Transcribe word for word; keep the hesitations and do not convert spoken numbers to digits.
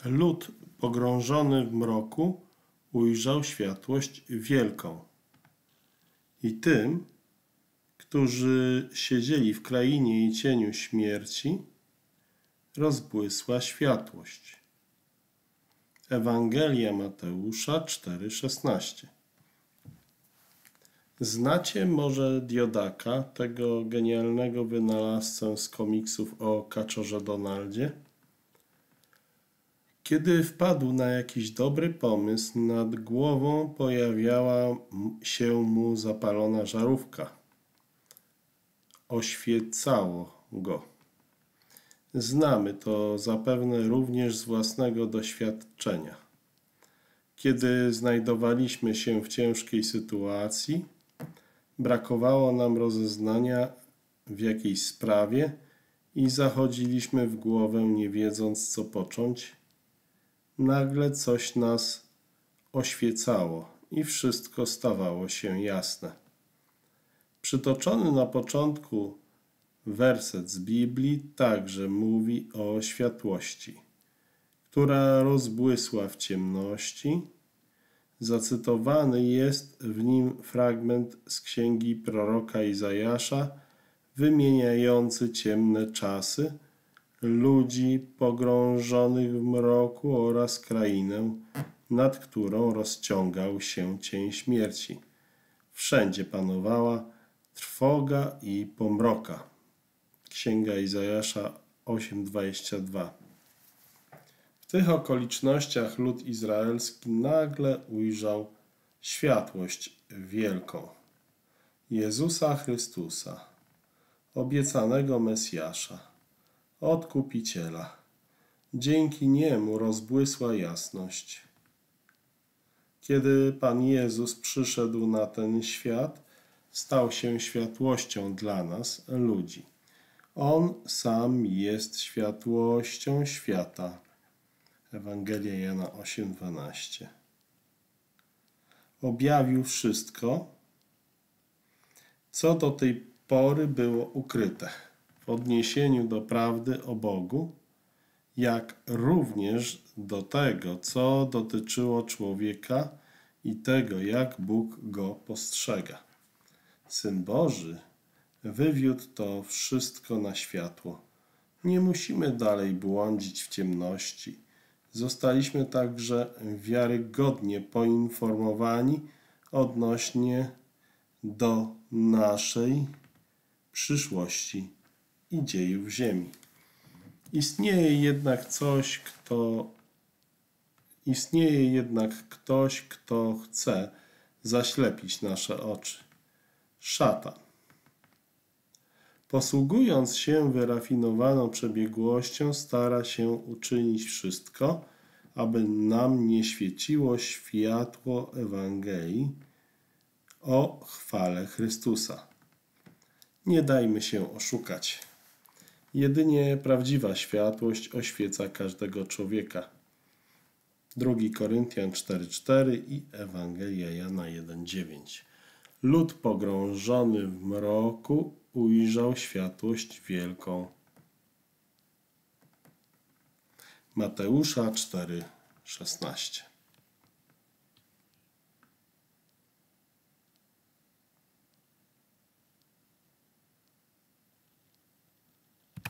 Lud pogrążony w mroku ujrzał światłość wielką. I tym, którzy siedzieli w krainie i cieniu śmierci, rozbłysła światłość. Ewangelia Mateusza cztery szesnaście. Znacie może Diodaka, tego genialnego wynalazcę z komiksów o kaczorze Donaldzie? Kiedy wpadł na jakiś dobry pomysł, nad głową pojawiała się mu zapalona żarówka. Oświecało go. Znamy to zapewne również z własnego doświadczenia. Kiedy znajdowaliśmy się w ciężkiej sytuacji, brakowało nam rozeznania w jakiejś sprawie i zachodziliśmy w głowę, nie wiedząc, co począć, nagle coś nas oświecało i wszystko stawało się jasne. Przytoczony na początku werset z Biblii także mówi o światłości, która rozbłysła w ciemności. Zacytowany jest w nim fragment z księgi proroka Izajasza wymieniający ciemne czasy, ludzi pogrążonych w mroku oraz krainę, nad którą rozciągał się cień śmierci. Wszędzie panowała trwoga i pomroka. Księga Izajasza osiem dwadzieścia dwa. W tych okolicznościach lud izraelski nagle ujrzał światłość wielką. Jezusa Chrystusa, obiecanego Mesjasza, Odkupiciela. Dzięki Niemu rozbłysła jasność. Kiedy Pan Jezus przyszedł na ten świat, stał się światłością dla nas, ludzi. On sam jest światłością świata. Ewangelia Jana osiem dwanaście. Objawił wszystko, co do tej pory było ukryte w odniesieniu do prawdy o Bogu, jak również do tego, co dotyczyło człowieka i tego, jak Bóg go postrzega. Syn Boży wywiódł to wszystko na światło. Nie musimy dalej błądzić w ciemności. Zostaliśmy także wiarygodnie poinformowani odnośnie do naszej przyszłości i dziejów ziemi. Istnieje jednak coś, kto istnieje jednak ktoś, kto chce zaślepić nasze oczy. Szatan. Posługując się wyrafinowaną przebiegłością, stara się uczynić wszystko, aby nam nie świeciło światło Ewangelii o chwale Chrystusa. Nie dajmy się oszukać. Jedynie prawdziwa światłość oświeca każdego człowieka. drugi Koryntian cztery cztery i Ewangelia Jana jeden dziewięć. Lud pogrążony w mroku ujrzał światłość wielką. Mateusza cztery szesnaście.